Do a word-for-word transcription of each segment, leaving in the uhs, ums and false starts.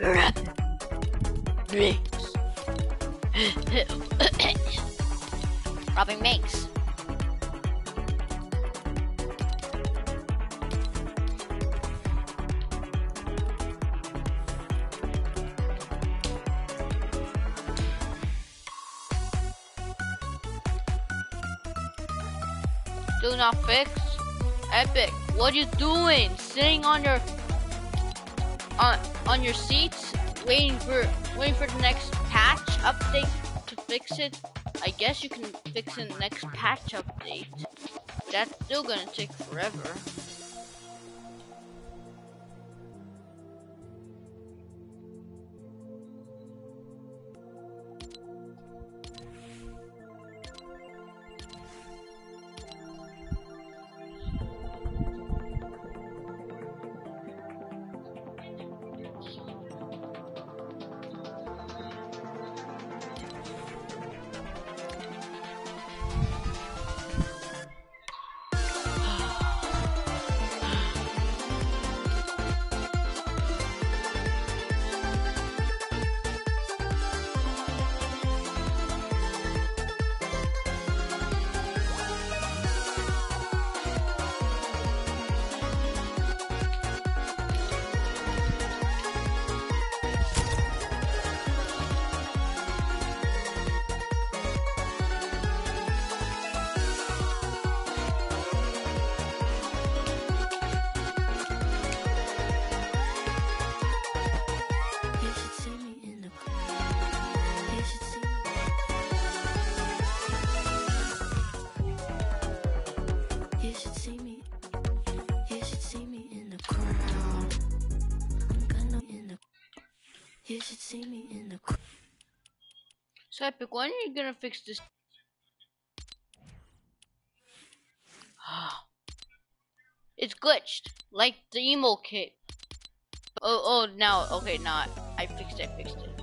Minx. Robbing Minx. Still not fixed? Epic, what you doing? Sitting on your on on your seats, waiting for waiting for the next patch update to fix it? I guess you can fix it in the next patch update. But that's still gonna take forever. You should see me in the crowd. So Epic, when are you gonna fix this? It's glitched, like the emo kit. Oh, oh, now, okay, now I fixed it, I fixed it.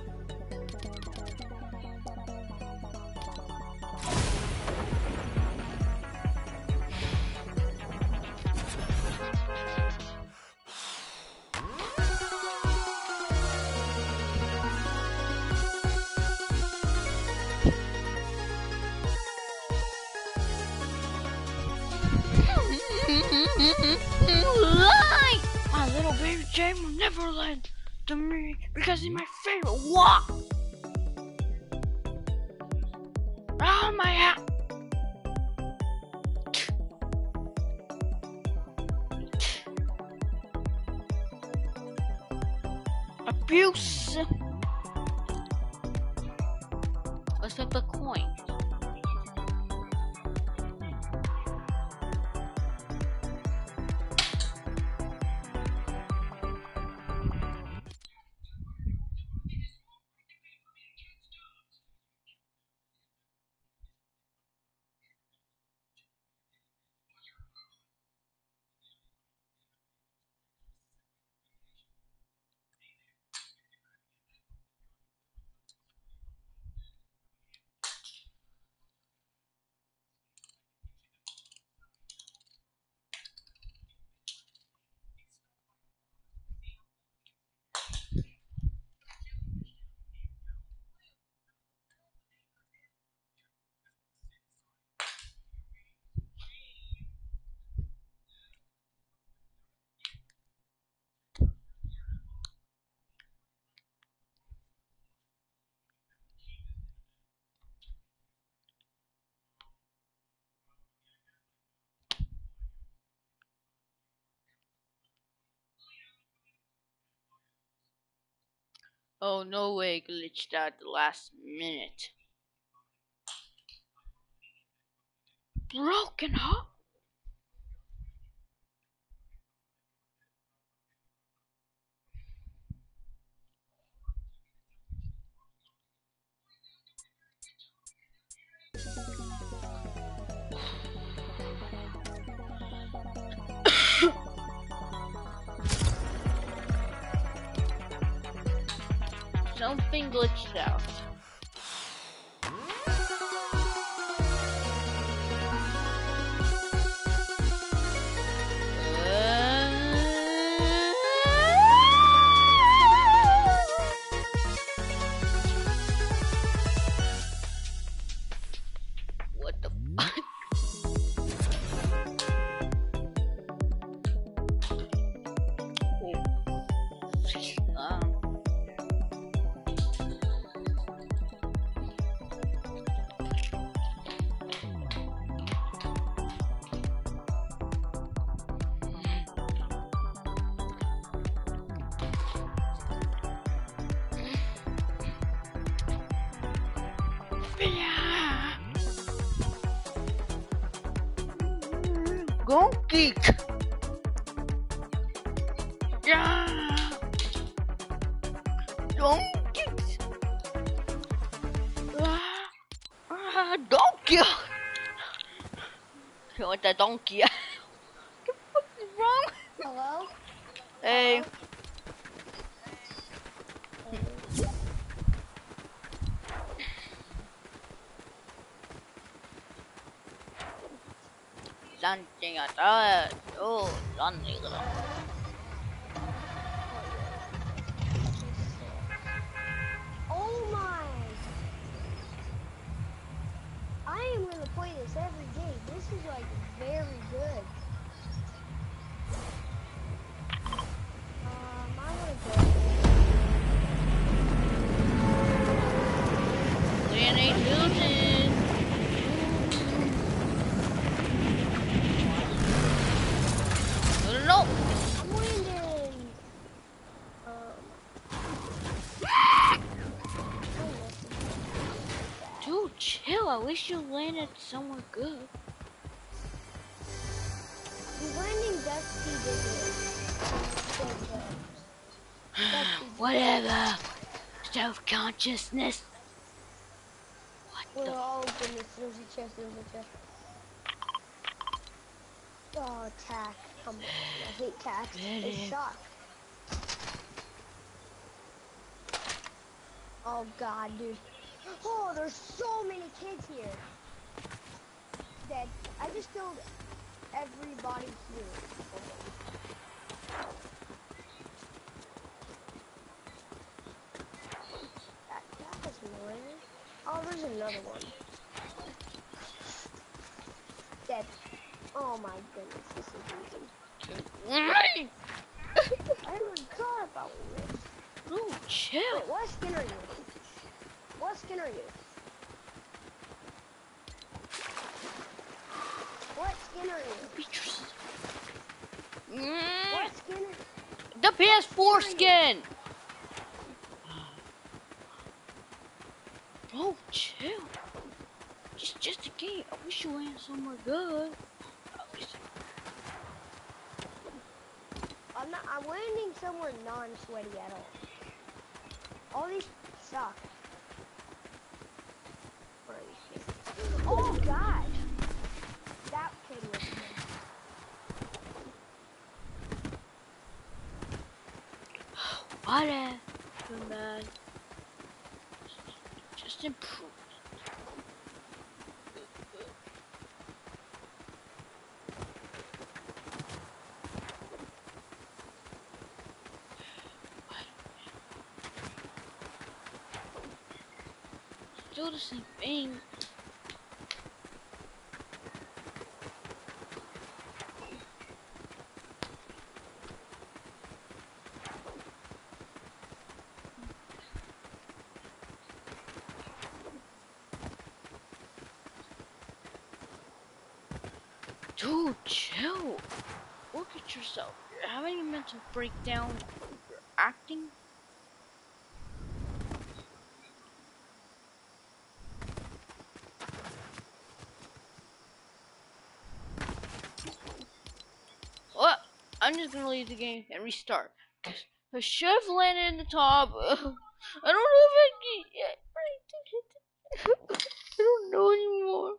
My little baby Jane will never lend to me because he's my favorite. What? Oh my hat. Abuse. Let's flip a coin. Oh, no way, glitched out at the last minute. Broken, huh? Something glitched out. Um, Go geek. Yeah. Don't geek. Ah, ah, donkey. You want that donkey? What the fuck is wrong? Hello? Hey. Something I thought. Oh, something. Oh my! I am gonna play this every day. This is like very good. Um, I wanna go. Leon ain't losing. No, no, no. I'm winning. Um. Dude, chill. I wish you landed somewhere good. I'm landing Dusty Digital. Whatever. Self-consciousness. What We're the? all open. There's a chest. There's a chest. Oh, attack. Come on. I hate cats. They Really? suck. Oh god, dude. Oh, there's so many kids here. That I just killed everybody here. That, that was annoying. Oh, there's another one. Dead. Oh my goodness, this is easy. I forgot about this. No, chill. Wait, what skin are you? What skin are you? What skin are you? Mm, What skin are you? the P S four skin. Oh, chill. Just, just a game. I wish you landed somewhere good. I wish- I'm not. I'm landing somewhere non-sweaty at all. All these suck. Where are these kids? Oh god! That kid was good. Whatever, man. Just improve. Still the same thing. Dude, chill. Look at yourself. You're having a mental breakdown. You're acting. What? I'm just gonna leave the game and restart. Cause I should have landed in the top. I don't know if I can. I don't know anymore.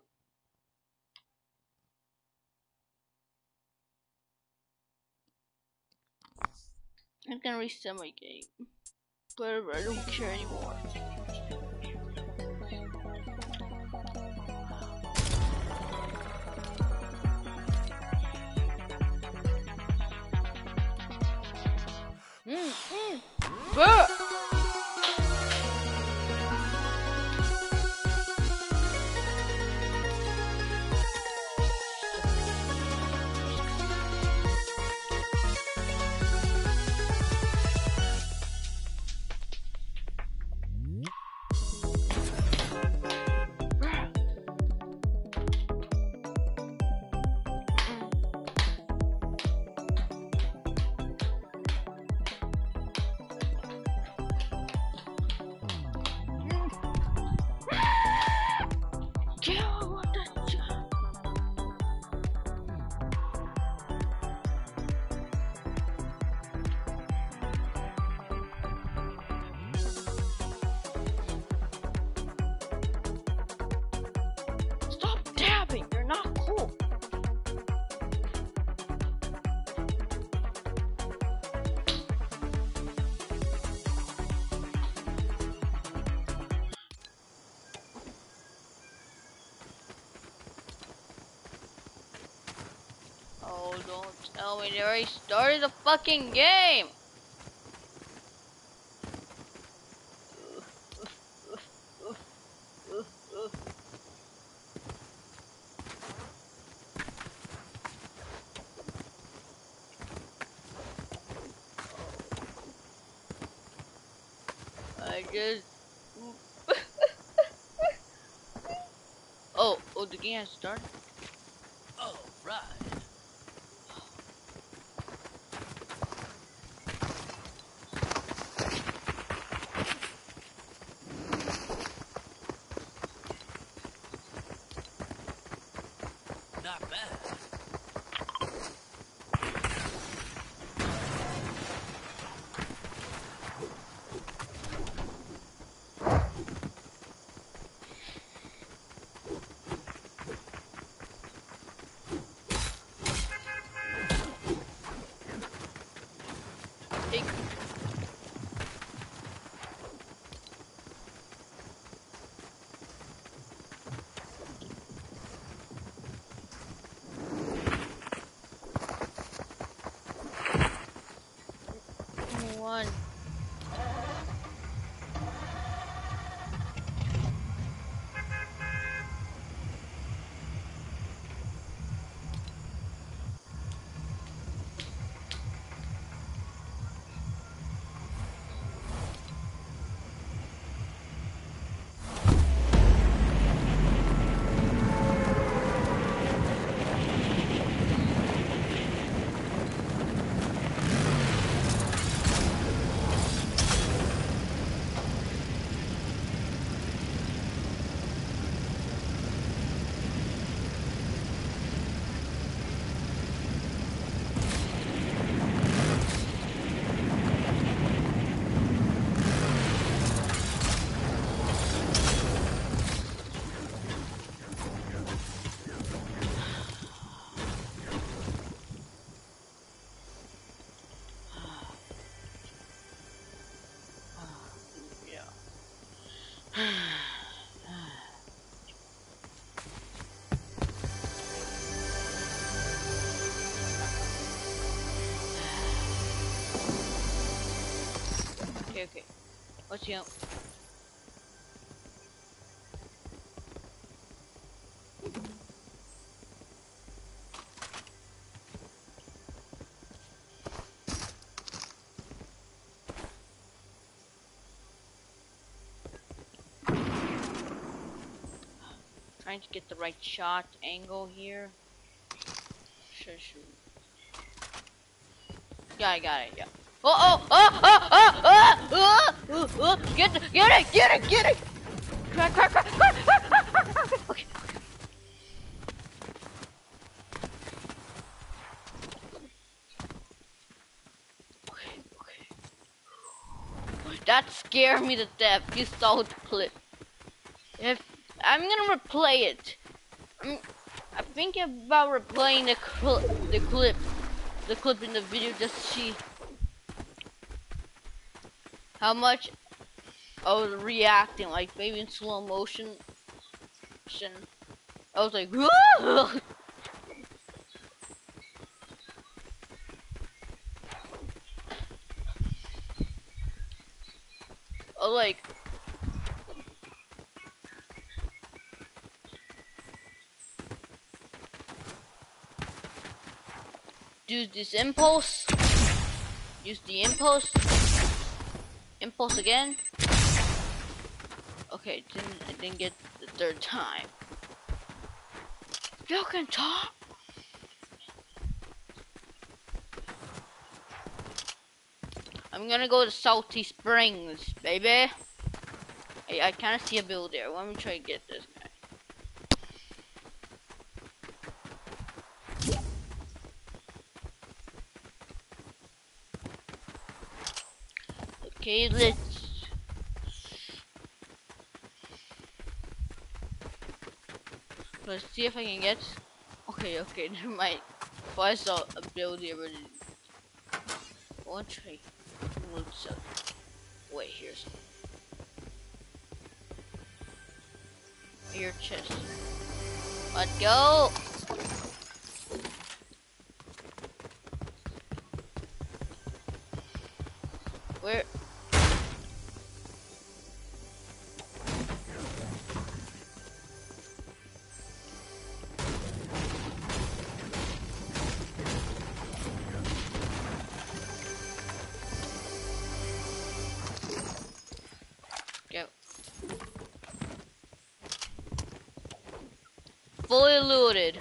I'm gonna restart my game. Whatever, I don't care anymore. Mm, mm. Bruh. No, we already started the fucking game. I just. oh, oh, the game has started. All right. Not bad. Hey. One. Okay, okay. What's your trying to get the right shot angle here? Sure, sure. Yeah, I got it. Yeah. Oh, oh, oh, oh, oh, oh, oh, oh, oh, get, the, get it, get it, get it. Crack, crack, crack, crack, crack, crack, crack, crack. Okay, okay. Okay, okay. That scared me to death. You saw the clip. If I'm gonna replay it, I'm, I'm thinking about replaying the cl the clip, the clip in the video just to see how much I was reacting, like maybe in slow motion. I was like, whoa! Oh, like, do this impulse, use the impulse, impulse again. Okay, didn't I didn't get the third time. You can talk. I'm gonna go to Salty Springs, baby. Hey, I kind of see a build there. Let me try to get this guy. Okay, let's. Let's see if I can get. Okay, okay, never mind. If I saw a build here, but one try. Wait, here's your chest. Let's go. Where? Go. Fully looted.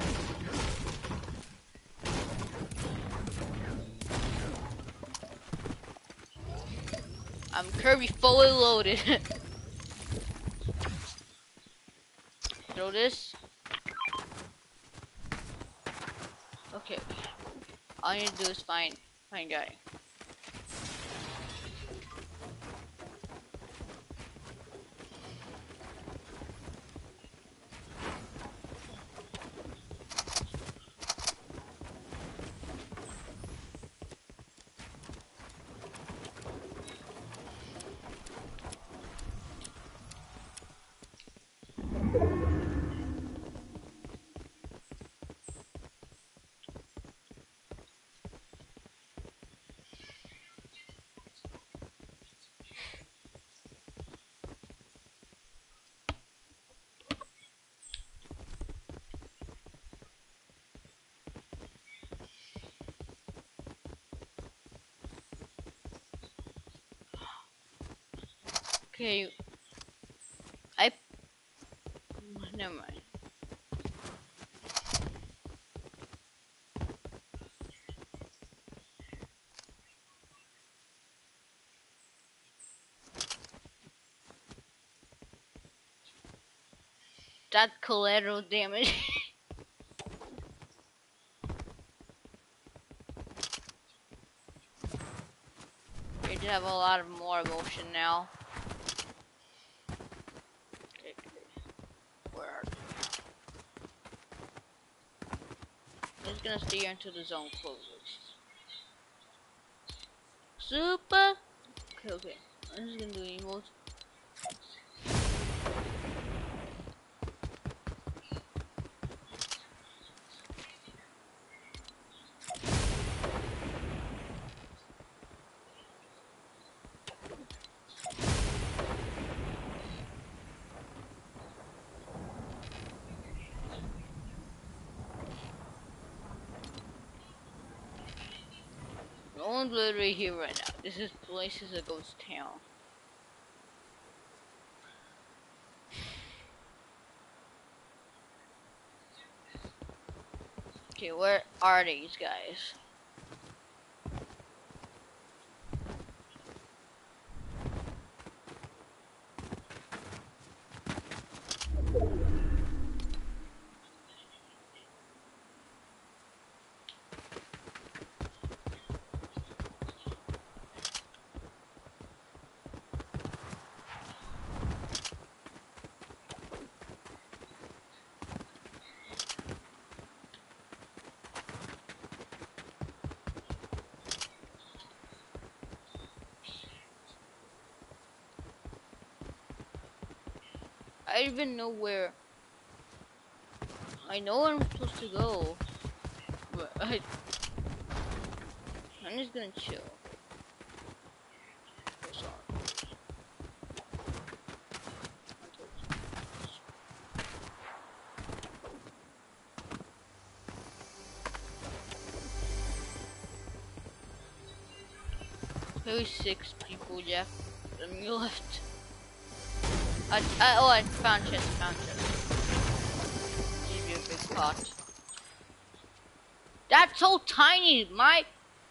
I'm Kirby fully loaded. Throw this. Okay. All I need to do is find find guy. Okay. I never mind. That collateral damage. We do have a lot of more motion now. Okay, where are they? I'm just gonna stay here until the zone closes. Super. Okay, okay. I'm just gonna do emotes. No one's literally here right now. This is place is a ghost town. Okay, where are these guys? I don't even know where. I know where I'm supposed to go, but I, I'm just gonna chill. Oh, sorry. Maybe six people, Jeff. Then you left. I, I, oh, I found chest, found chest. Give you a big pot. That's so tiny. My,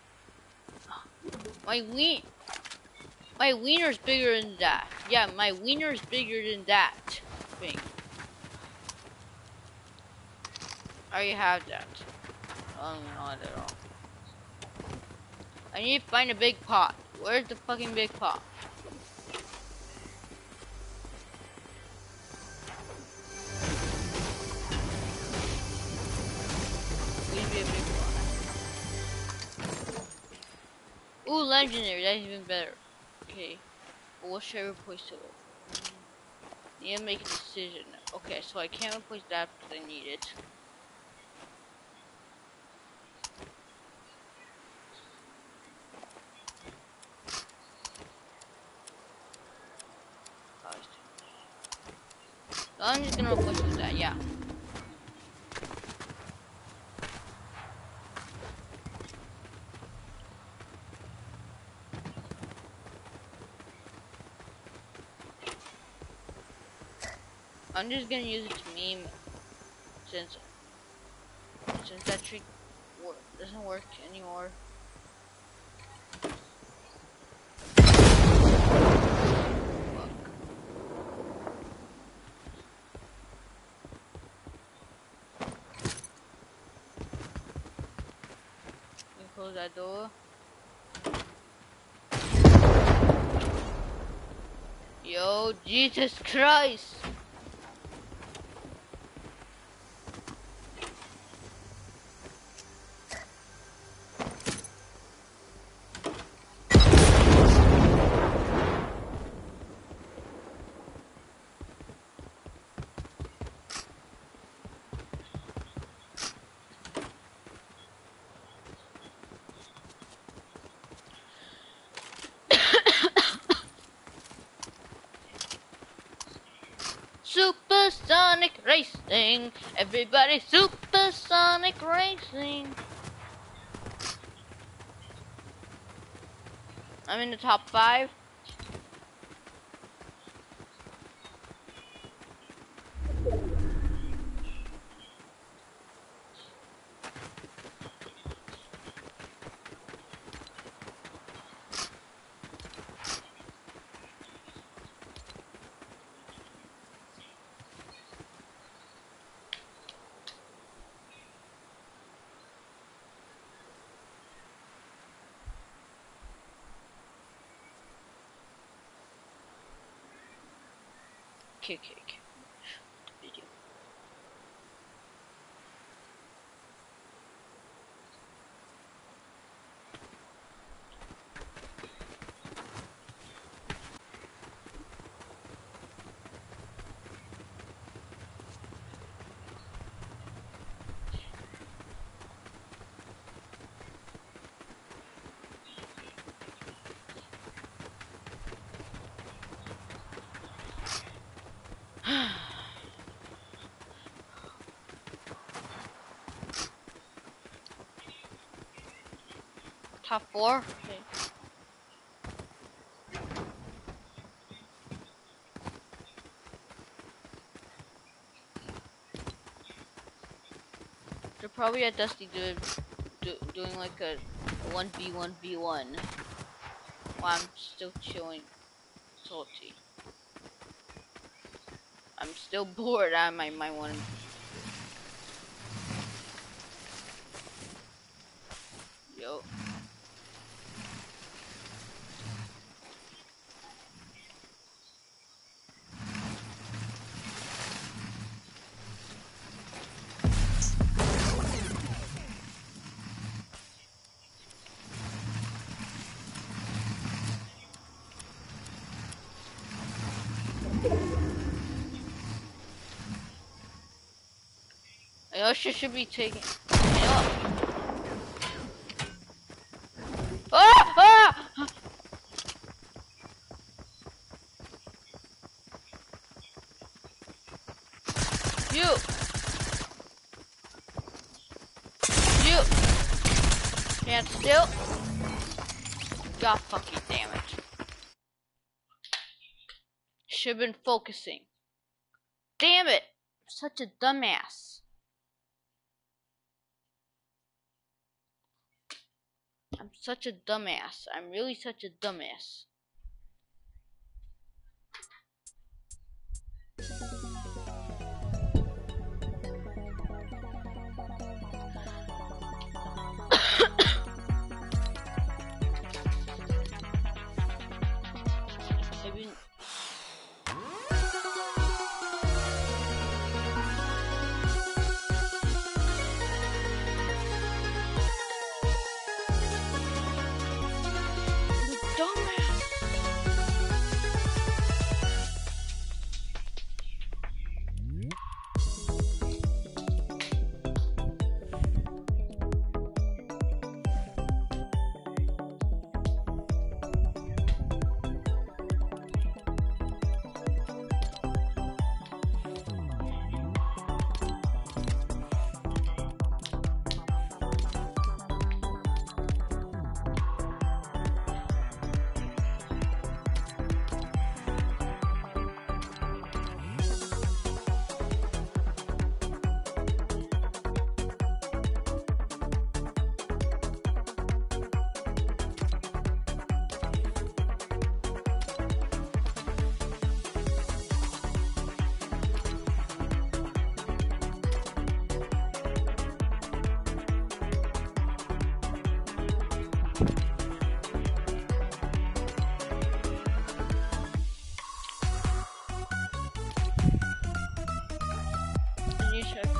my ween, my wiener's bigger than that. Yeah, my wiener's bigger than that thing. I already have that. I don't know that at all. I need to find a big pot. Where's the fucking big pot? Please be a big pot. Ooh, legendary. That's even better. Okay. Well, what should I replace it with? Need to make a decision. Okay, so I can't replace that because I need it. I'm just gonna push with that, yeah. I'm just gonna use it to meme since since that trick wor doesn't work anymore. Close that door. Yo, Jesus Christ! Supersonic racing, everybody supersonic racing. I'm in the top five. Kick, kick. Video. Top four. Okay. They're probably at Dusty doing do, doing like a one v one v one while I'm still chilling salty. I'm still bored. I might might want to. Yo. Yosha should be taking. Ah! Ah! You. You. Stand still. God fucking damn it. Should've been focusing. Damn it. Such a dumbass. I'm such a dumbass. I'm really such a dumbass. Maybe. Dumbass. Can you check?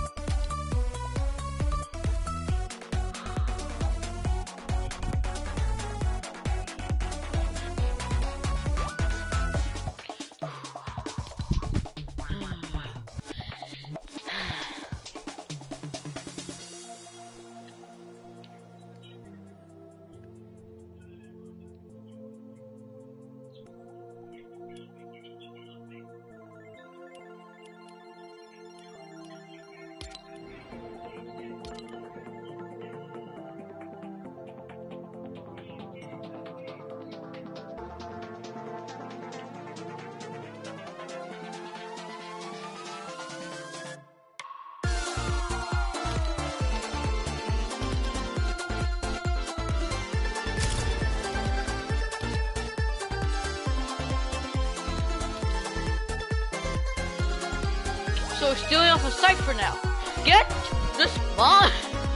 So we're stealing off a site for now. Get this spawn!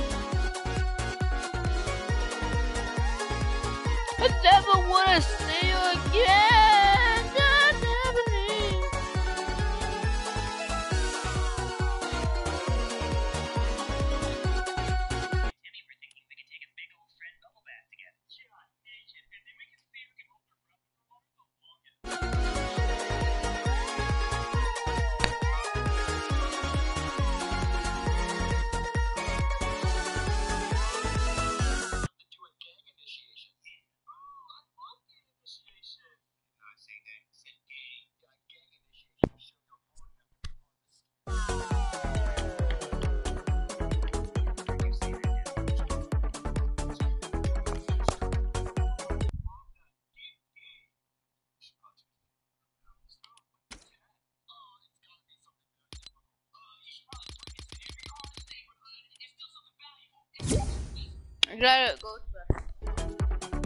I never wanna see you again! That's happening! I gotta go to bed.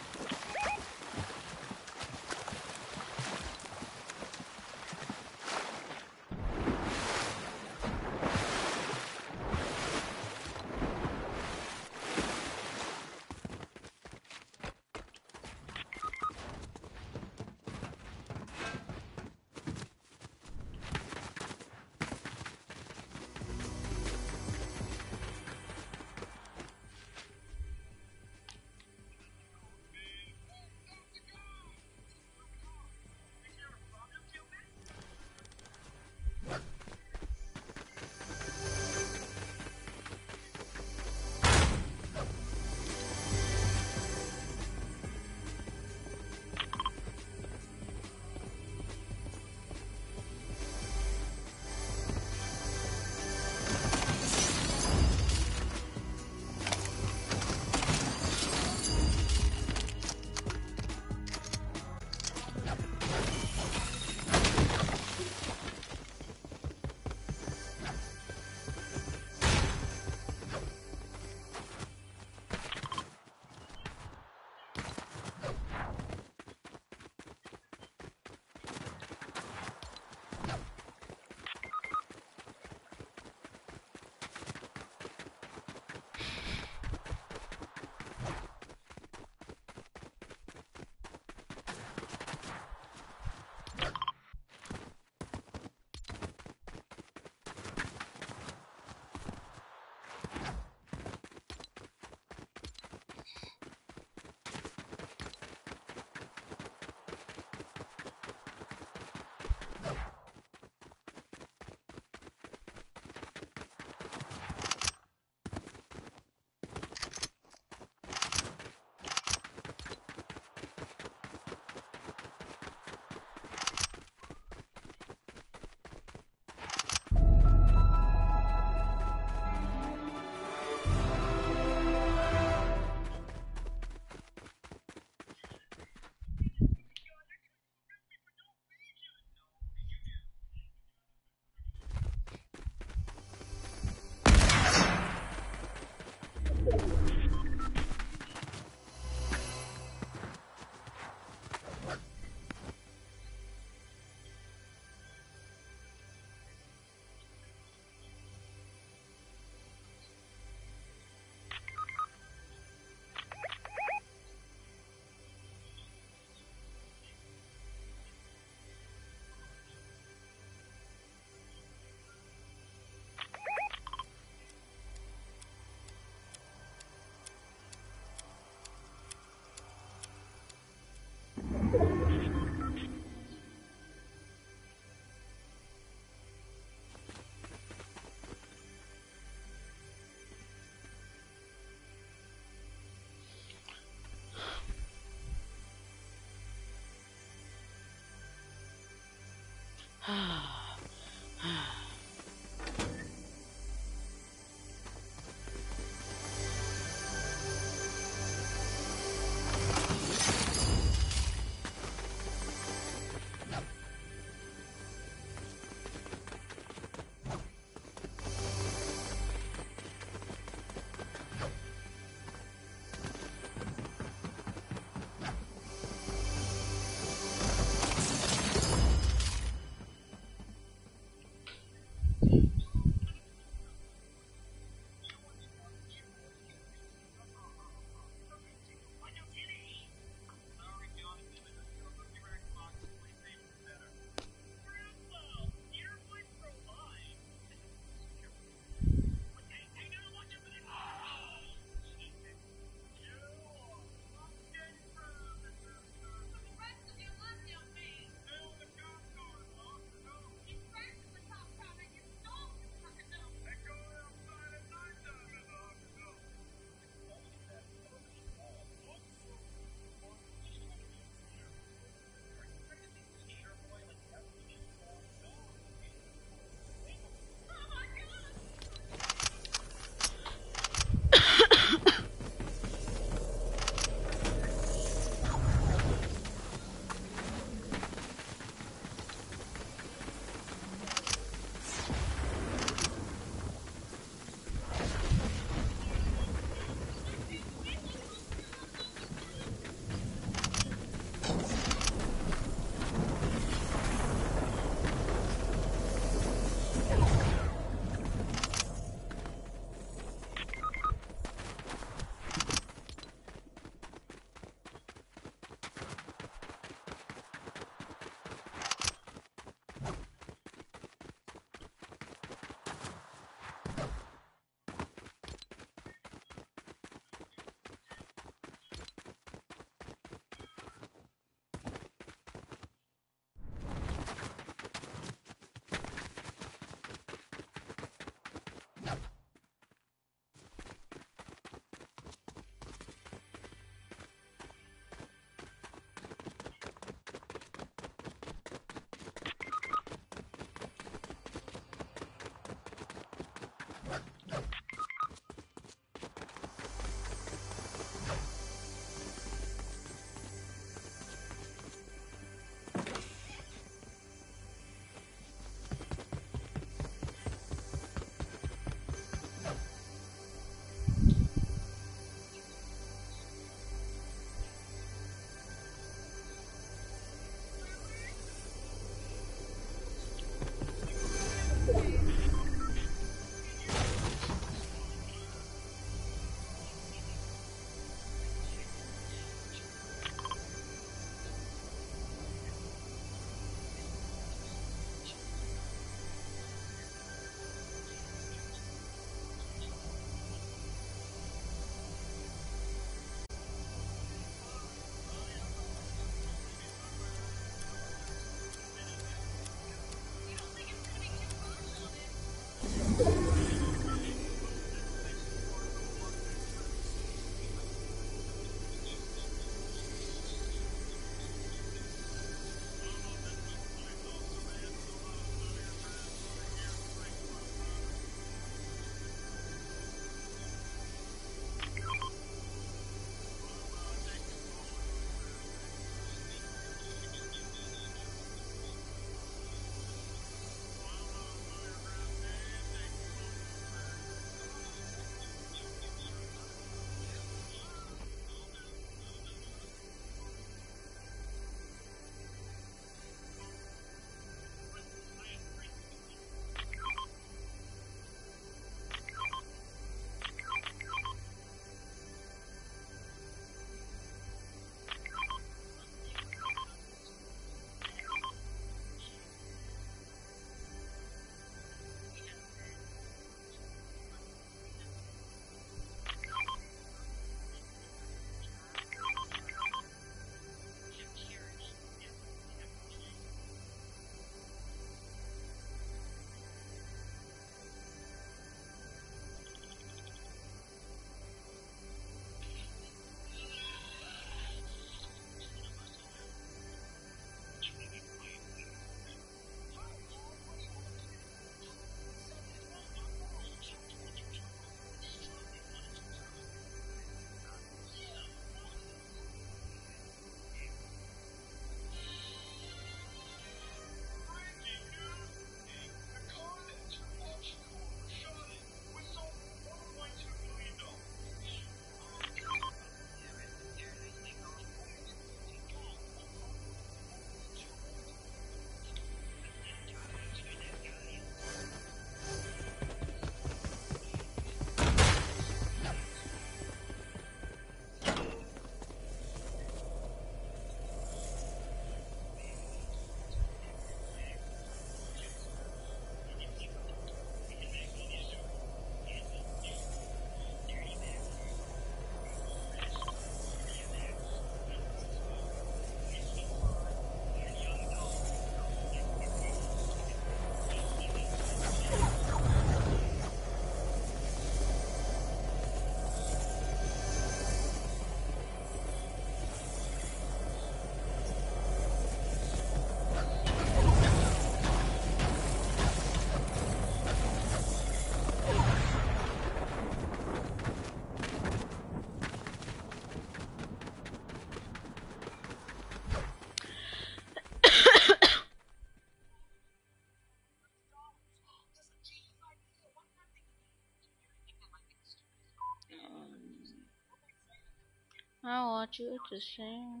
I want you to sing.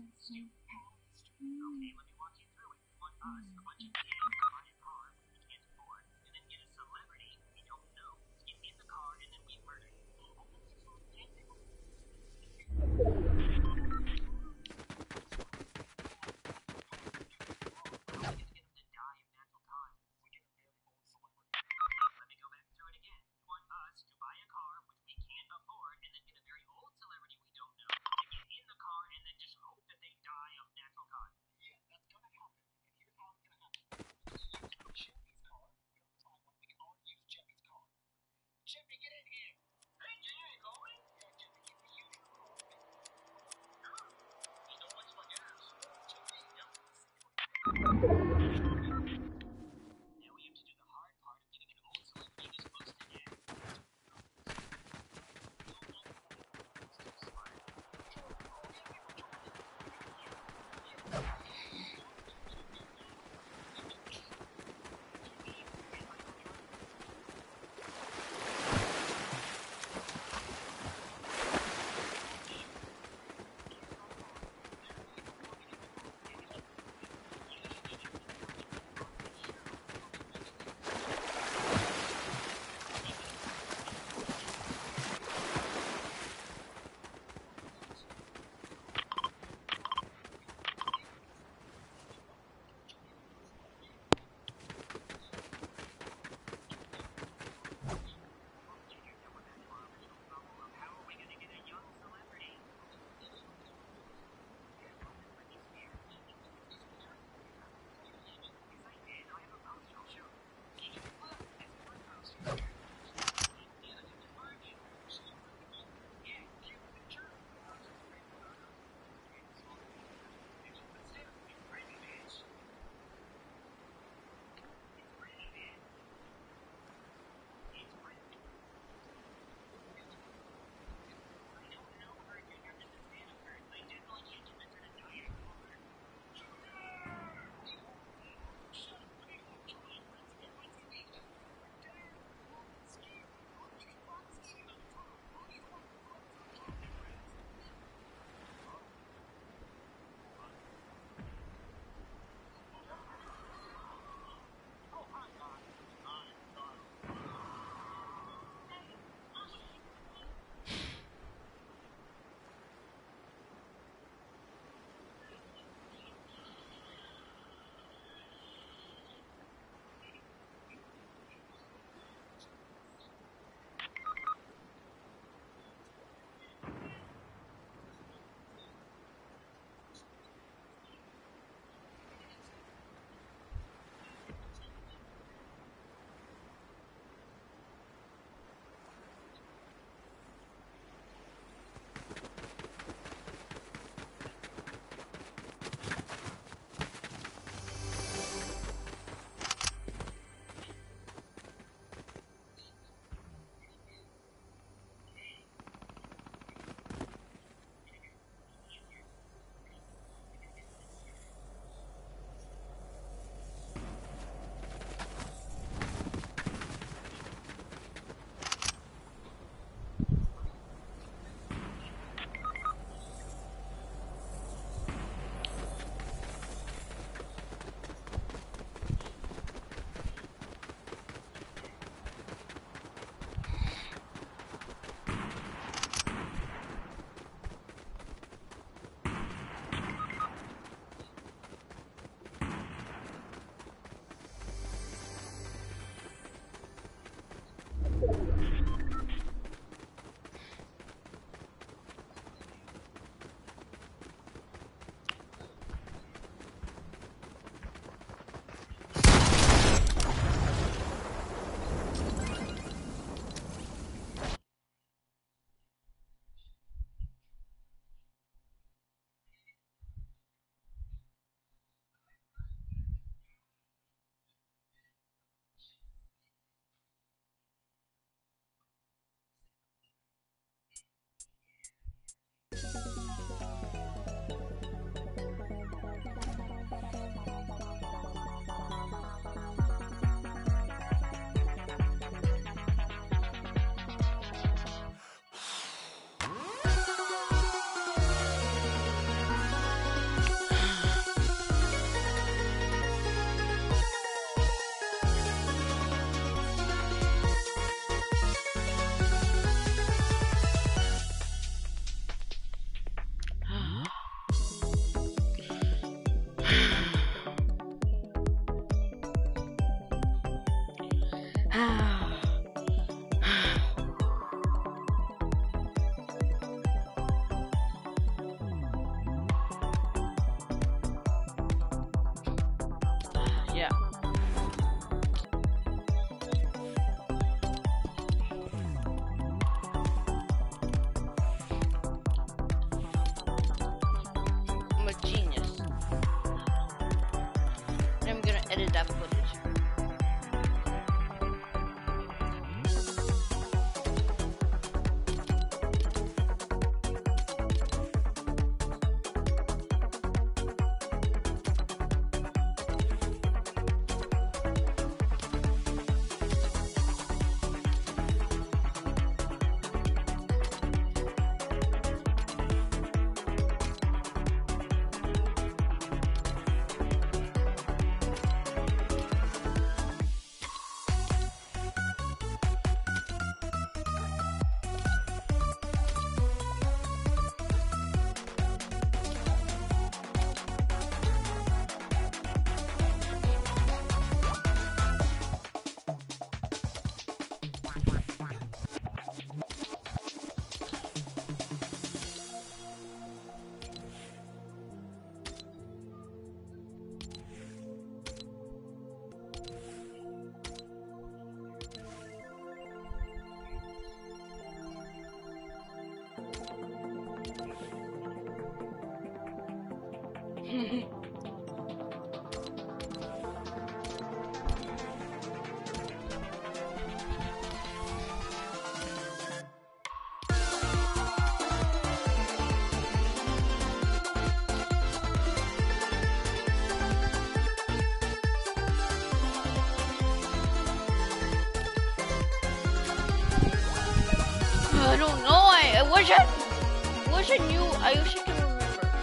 that footage. I don't know. I, I wish I, wish I knew. I wish I could remember.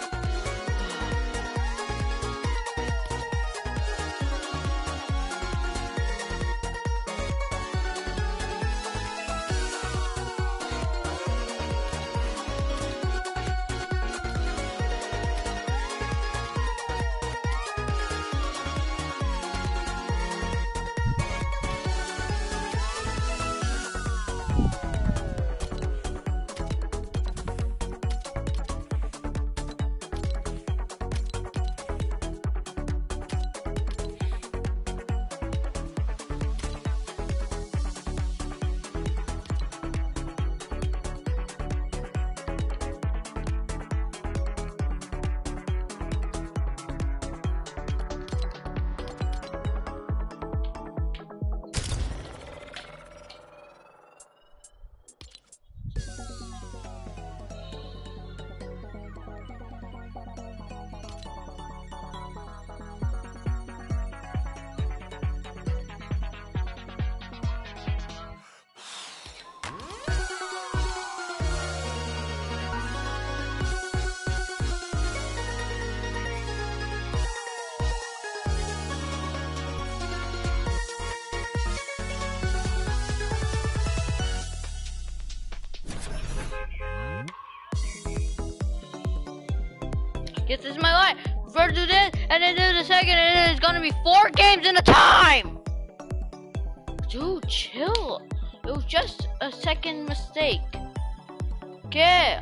Yes, this is my life. First do this, and then do the second, and it's gonna be four games in a time. Dude, chill. It was just a second mistake. Okay.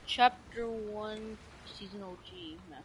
Chapter one, Season O G map.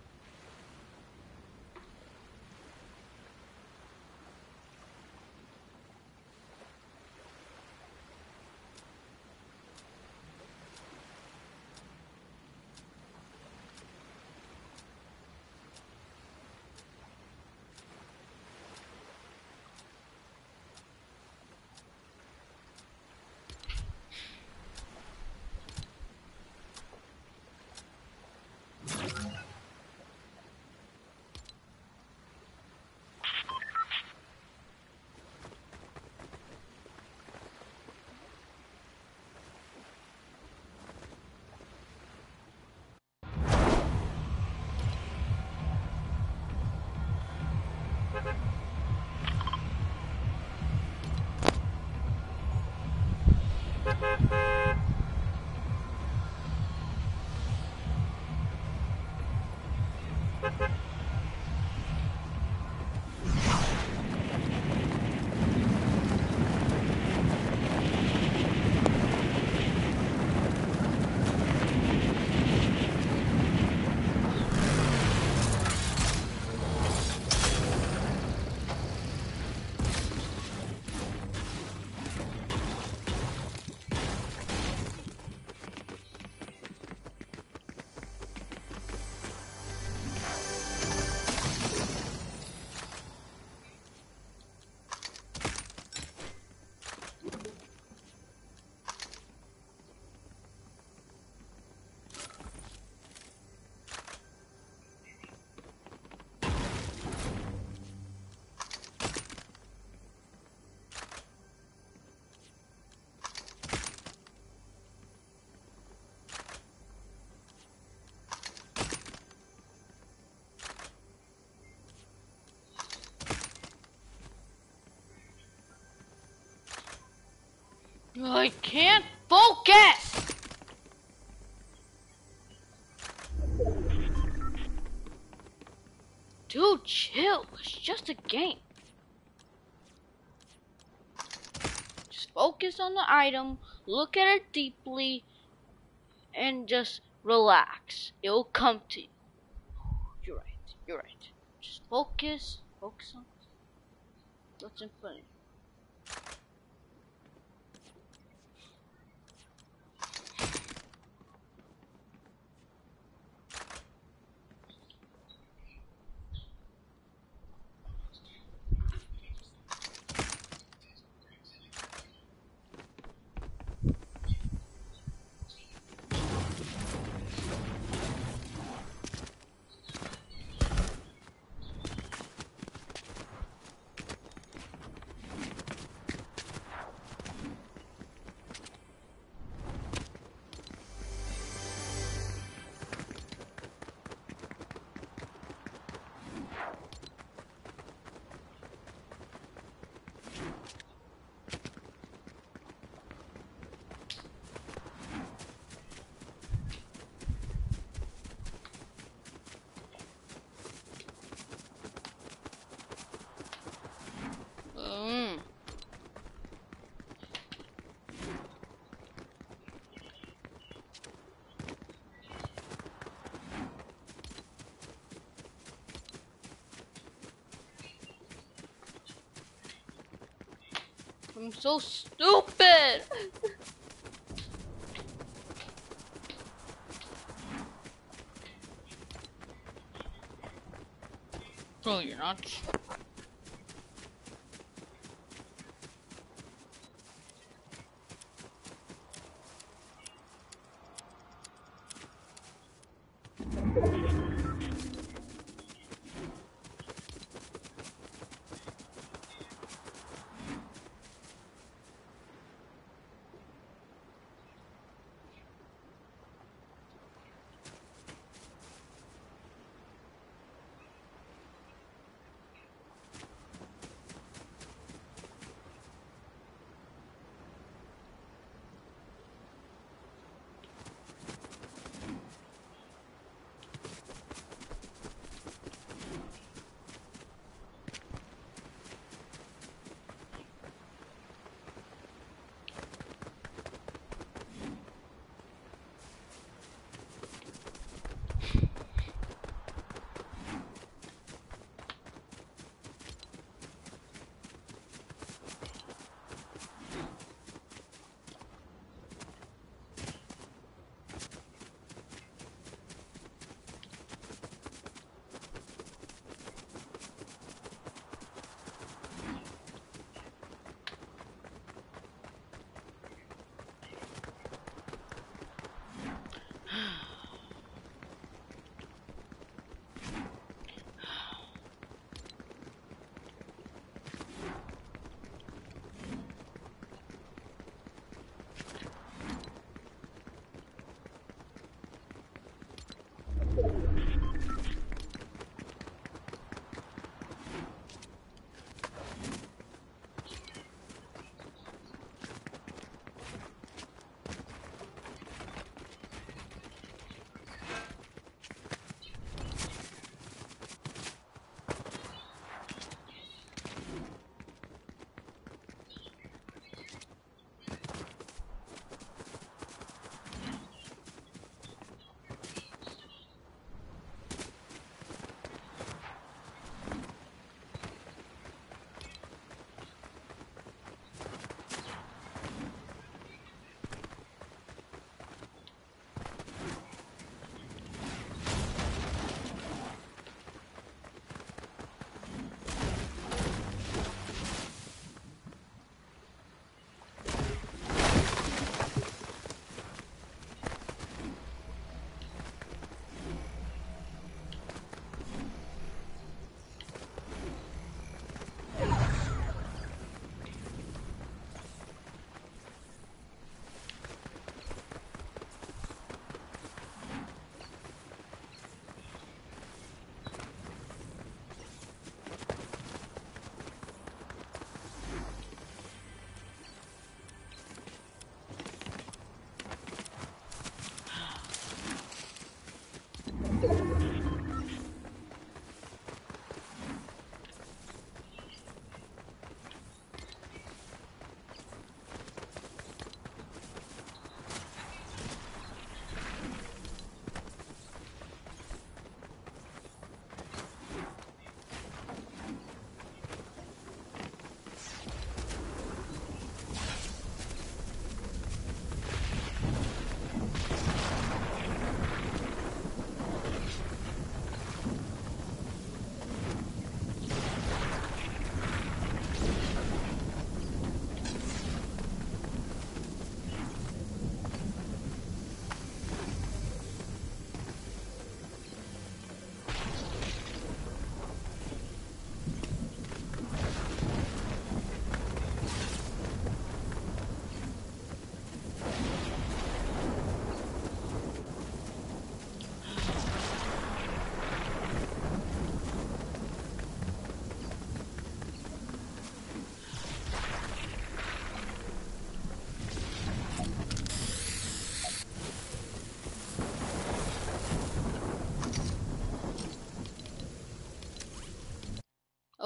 I can't focus! Dude, chill. It's just a game. Just focus on the item, look at it deeply, and just relax. It'll come to you. You're right. You're right. Just focus. Focus on what's in front of you. Mm. I'm so stupid. Oh, you're not.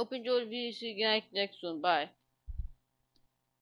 Hope you enjoyed the video. See you guys next one. Bye.